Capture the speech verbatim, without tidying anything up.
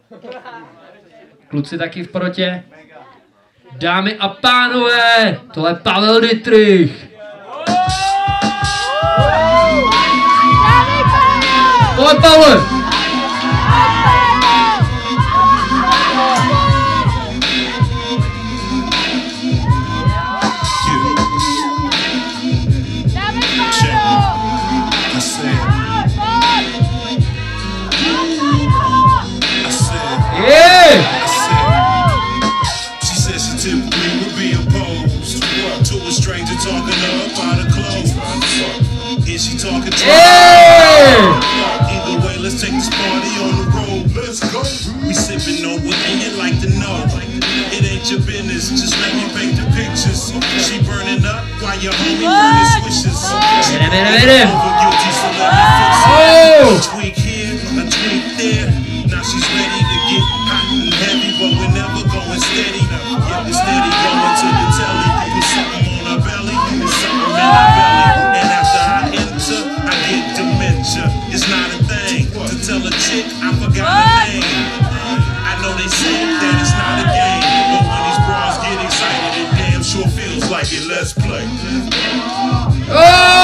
Kluci taky v porotě. Dámy a pánové, tohle je Pavel Dittrich. Pojď, Pavle! Either way, let's take this party on the road. Let's go. We sipping on what and you like to know. It ain't your business, just let me paint the pictures. She burning up while your homie burning swishes. She burning over guilty, so let me fix it. A tweak here, a tweak there. Now she's ready to get hot and heavy, but we're never going steady. Yeah, we're steady going to the telly. Put something on our belly, put something in our belly. And after I enter, I get dementia. It's not a thing to tell a chick I forgot her name. I know they say that it's not a game, but when these bras get excited, it damn sure feels like it. Let's play. Oh!